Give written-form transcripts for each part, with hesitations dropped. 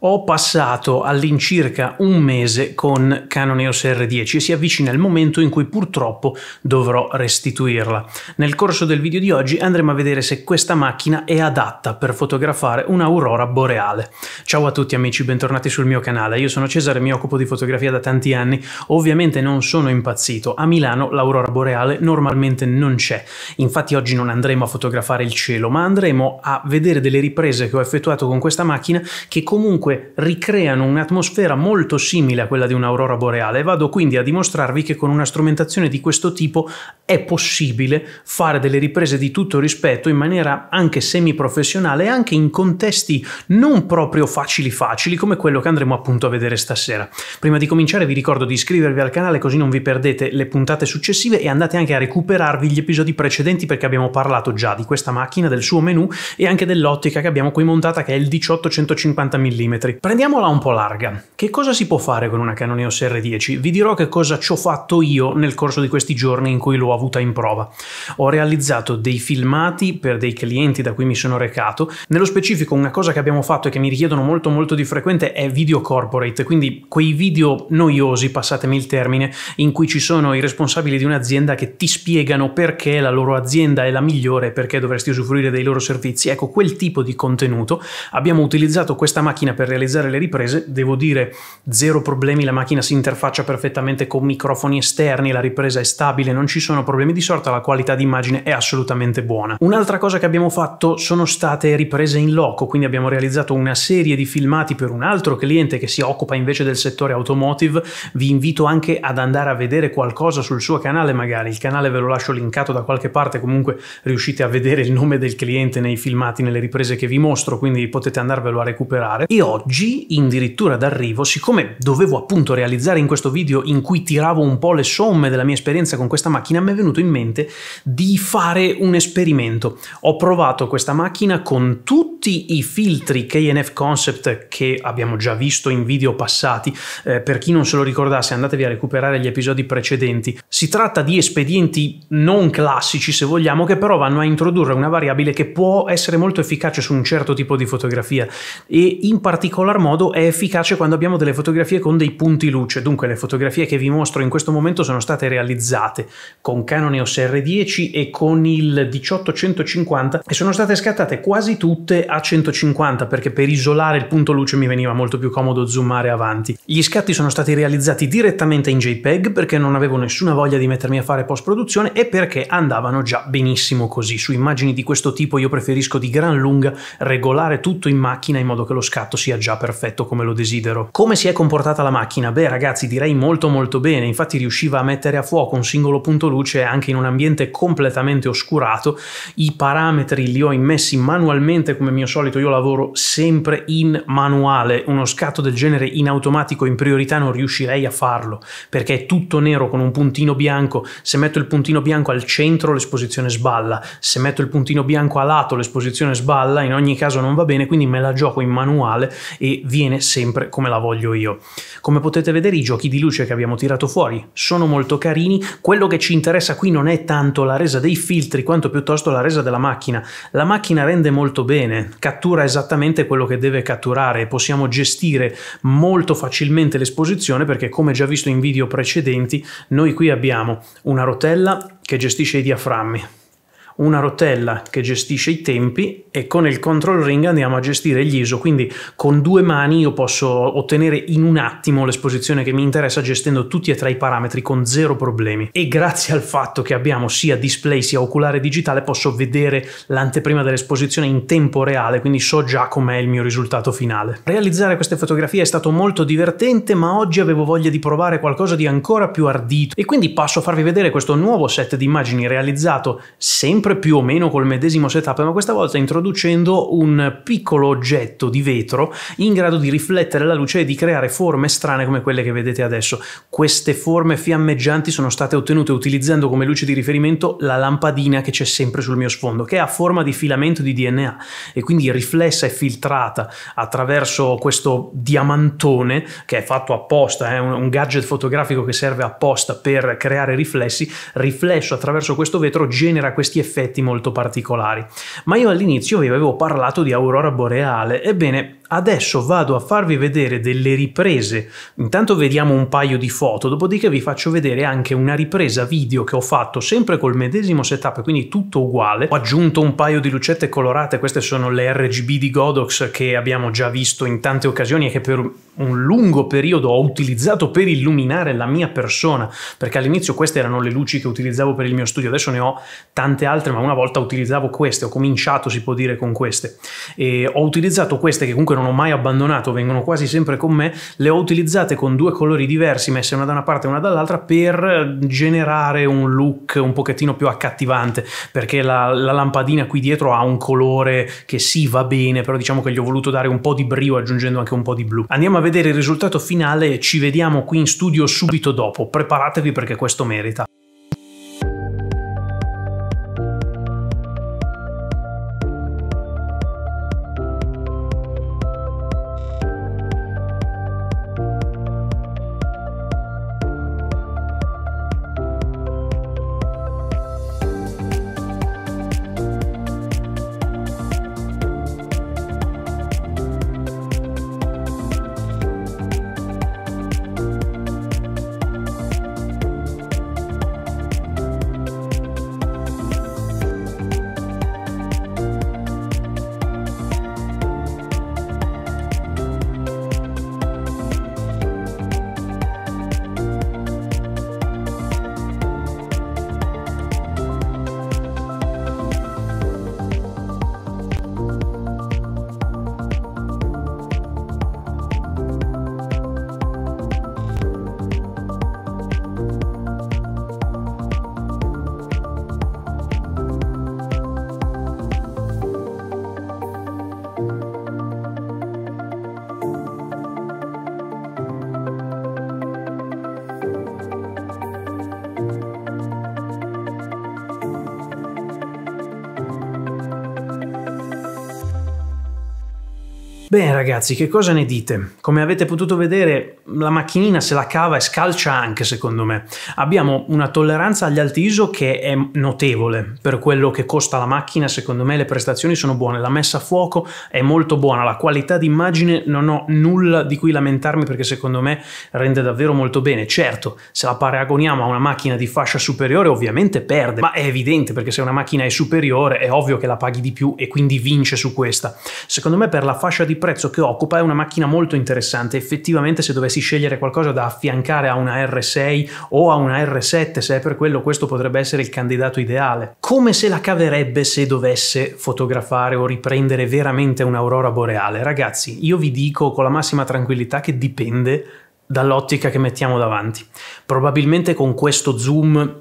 Ho passato all'incirca un mese con Canon EOS R10 e si avvicina il momento in cui purtroppo dovrò restituirla. Nel corso del video di oggi andremo a vedere se questa macchina è adatta per fotografare un'aurora boreale. Ciao a tutti amici, bentornati sul mio canale. Io sono Cesare, mi occupo di fotografia da tanti anni. Ovviamente non sono impazzito. A Milano l'aurora boreale normalmente non c'è. Infatti oggi non andremo a fotografare il cielo, ma andremo a vedere delle riprese che ho effettuato con questa macchina che comunque ricreano un'atmosfera molto simile a quella di un'aurora boreale. Vado quindi a dimostrarvi che con una strumentazione di questo tipo è possibile fare delle riprese di tutto rispetto in maniera anche semi-professionale e anche in contesti non proprio facili come quello che andremo appunto a vedere stasera. Prima di cominciare vi ricordo di iscrivervi al canale così non vi perdete le puntate successive e andate anche a recuperarvi gli episodi precedenti perché abbiamo parlato già di questa macchina, del suo menu e anche dell'ottica che abbiamo qui montata che è il 18-150 mm. Prendiamola un po' larga. Che cosa si può fare con una Canon EOS R10? Vi dirò che cosa ci ho fatto io nel corso di questi giorni in cui l'ho avuta in prova. Ho realizzato dei filmati per dei clienti da cui mi sono recato. Nello specifico una cosa che abbiamo fatto e che mi richiedono molto di frequente è video corporate, quindi quei video noiosi, passatemi il termine, in cui ci sono i responsabili di un'azienda che ti spiegano perché la loro azienda è la migliore e perché dovresti usufruire dei loro servizi. Ecco, quel tipo di contenuto. Abbiamo utilizzato questa macchina per realizzare le riprese. Devo dire, zero problemi, la macchina si interfaccia perfettamente con microfoni esterni, la ripresa è stabile, non ci sono problemi di sorta, la qualità di immagine è assolutamente buona. Un'altra cosa che abbiamo fatto sono state riprese in loco, quindi abbiamo realizzato una serie di filmati per un altro cliente che si occupa invece del settore automotive. Vi invito anche ad andare a vedere qualcosa sul suo canale, magari il canale ve lo lascio linkato da qualche parte, comunque riuscite a vedere il nome del cliente nei filmati, nelle riprese che vi mostro, quindi potete andarvelo a recuperare. E oggi, addirittura d'arrivo, siccome dovevo appunto realizzare in questo video in cui tiravo un po' le somme della mia esperienza con questa macchina, mi è venuto in mente di fare un esperimento. Ho provato questa macchina con tutti i filtri KNF Concept che abbiamo già visto in video passati. Per chi non se lo ricordasse, andatevi a recuperare gli episodi precedenti. Si tratta di espedienti non classici, se vogliamo, che però vanno a introdurre una variabile che può essere molto efficace su un certo tipo di fotografia e in particolar modo è efficace quando abbiamo delle fotografie con dei punti luce. Dunque le fotografie che vi mostro in questo momento sono state realizzate con Canon EOS R10 e con il 18-150 e sono state scattate quasi tutte a 150 perché per isolare il punto luce mi veniva molto più comodo zoomare avanti. Gli scatti sono stati realizzati direttamente in JPEG perché non avevo nessuna voglia di mettermi a fare post-produzione e perché andavano già benissimo così. Su immagini di questo tipo io preferisco di gran lunga regolare tutto in macchina in modo che lo scatto sia già perfetto come lo desidero. Come si è comportata la macchina? Beh ragazzi, direi molto bene, infatti riusciva a mettere a fuoco un singolo punto luce anche in un ambiente completamente oscurato. I parametri li ho immessi manualmente come mio solito, io lavoro sempre in manuale, uno scatto del genere in automatico in priorità non riuscirei a farlo perché è tutto nero con un puntino bianco. Se metto il puntino bianco al centro l'esposizione sballa, se metto il puntino bianco a lato l'esposizione sballa, in ogni caso non va bene, quindi me la gioco in manuale e viene sempre come la voglio io. Come potete vedere i giochi di luce che abbiamo tirato fuori sono molto carini. Quello che ci interessa qui non è tanto la resa dei filtri quanto piuttosto la resa della macchina. La macchina rende molto bene, cattura esattamente quello che deve catturare e possiamo gestire molto facilmente l'esposizione perché come già visto in video precedenti noi qui abbiamo una rotella che gestisce i diaframmi, una rotella che gestisce i tempi e con il control ring andiamo a gestire gli ISO, quindi con due mani io posso ottenere in un attimo l'esposizione che mi interessa gestendo tutti e tre i parametri con zero problemi. E grazie al fatto che abbiamo sia display sia oculare digitale posso vedere l'anteprima dell'esposizione in tempo reale, quindi so già com'è il mio risultato finale. Realizzare queste fotografie è stato molto divertente, ma oggi avevo voglia di provare qualcosa di ancora più ardito e quindi passo a farvi vedere questo nuovo set di immagini realizzato sempre più o meno col medesimo setup, ma questa volta introducendo un piccolo oggetto di vetro in grado di riflettere la luce e di creare forme strane come quelle che vedete adesso. Queste forme fiammeggianti sono state ottenute utilizzando come luce di riferimento la lampadina che c'è sempre sul mio sfondo, che ha forma di filamento di DNA e quindi riflessa e filtrata attraverso questo diamantone che è fatto apposta, un gadget fotografico che serve apposta per creare riflessi. Riflesso attraverso questo vetro genera questi effetti molto particolari. Ma io all'inizio vi avevo parlato di aurora boreale. Ebbene, Adesso vado a farvi vedere delle riprese, intanto vediamo un paio di foto, dopodiché vi faccio vedere anche una ripresa video che ho fatto sempre col medesimo setup, quindi tutto uguale. Ho aggiunto un paio di lucette colorate, queste sono le RGB di Godox che abbiamo già visto in tante occasioni e che per un lungo periodo ho utilizzato per illuminare la mia persona, perché all'inizio queste erano le luci che utilizzavo per il mio studio, adesso ne ho tante altre, ma una volta utilizzavo queste, ho cominciato, si può dire, con queste, e ho utilizzato queste che comunque non ho mai abbandonato, vengono quasi sempre con me, le ho utilizzate con due colori diversi messe una da una parte e una dall'altra per generare un look un pochettino più accattivante, perché la lampadina qui dietro ha un colore che sì, va bene, però diciamo che gli ho voluto dare un po' di brio aggiungendo anche un po' di blu. Andiamo a vedere il risultato finale e ci vediamo qui in studio subito dopo. Preparatevi perché questo merita. Bene ragazzi, che cosa ne dite? Come avete potuto vedere, la macchinina se la cava e scalcia anche, secondo me. Abbiamo una tolleranza agli alti ISO che è notevole per quello che costa la macchina. Secondo me le prestazioni sono buone, la messa a fuoco è molto buona, la qualità d'immagine non ho nulla di cui lamentarmi perché secondo me rende davvero molto bene. Certo, se la paragoniamo a una macchina di fascia superiore ovviamente perde, ma è evidente perché se una macchina è superiore è ovvio che la paghi di più e quindi vince su questa. Secondo me per la fascia di prezzo che occupa è una macchina molto interessante. Effettivamente se dovessi scegliere qualcosa da affiancare a una R6 o a una R7, se è per quello, questo potrebbe essere il candidato ideale. Come se la caverebbe se dovesse fotografare o riprendere veramente un'aurora boreale? Ragazzi, io vi dico con la massima tranquillità che dipende dall'ottica che mettiamo davanti. Probabilmente con questo zoom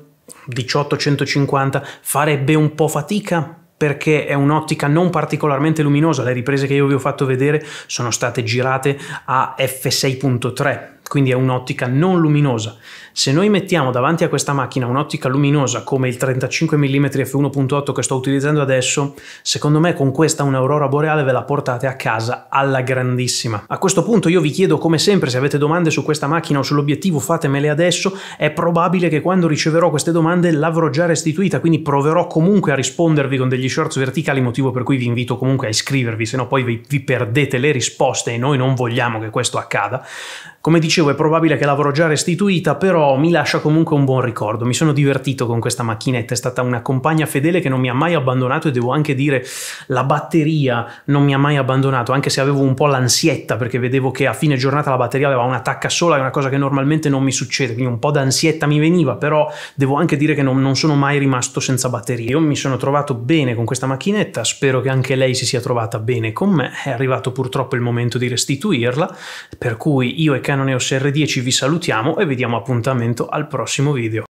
18-150 farebbe un po' fatica, perché è un'ottica non particolarmente luminosa. Le riprese che io vi ho fatto vedere sono state girate a f6.3, quindi è un'ottica non luminosa. Se noi mettiamo davanti a questa macchina un'ottica luminosa come il 35 mm f1.8 che sto utilizzando adesso, secondo me con questa un'aurora boreale ve la portate a casa alla grandissima. A questo punto io vi chiedo, come sempre, se avete domande su questa macchina o sull'obiettivo fatemele adesso. È probabile che quando riceverò queste domande l'avrò già restituita, quindi proverò comunque a rispondervi con degli shorts verticali, motivo per cui vi invito comunque a iscrivervi, se no poi vi perdete le risposte e noi non vogliamo che questo accada. Come dicevo, è probabile che l'avrò già restituita, però mi lascia comunque un buon ricordo. Mi sono divertito con questa macchinetta, è stata una compagna fedele che non mi ha mai abbandonato, e devo anche dire la batteria non mi ha mai abbandonato, anche se avevo un po' l'ansietta perché vedevo che a fine giornata la batteria aveva una tacca sola, è una cosa che normalmente non mi succede, quindi un po' d'ansietta mi veniva, però devo anche dire che non sono mai rimasto senza batteria. Io mi sono trovato bene con questa macchinetta, spero che anche lei si sia trovata bene con me. È arrivato purtroppo il momento di restituirla, per cui io e Canon EOS R10 vi salutiamo e vi diamo appuntamento al prossimo video.